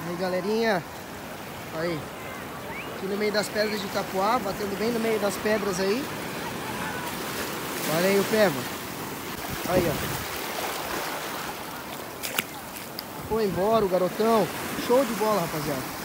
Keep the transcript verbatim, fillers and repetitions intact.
Aí, galerinha. Aí. Aqui no meio das pedras de Itapuá, batendo bem no meio das pedras aí. Olha aí o Peba. Aí, ó. Foi embora o garotão. Show de bola, rapaziada.